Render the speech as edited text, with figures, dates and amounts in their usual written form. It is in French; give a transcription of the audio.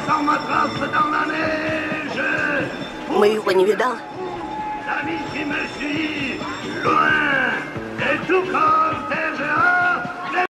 J'attends ma trace dans la neige. Мы его не видал? L'ami qui me suit, loin.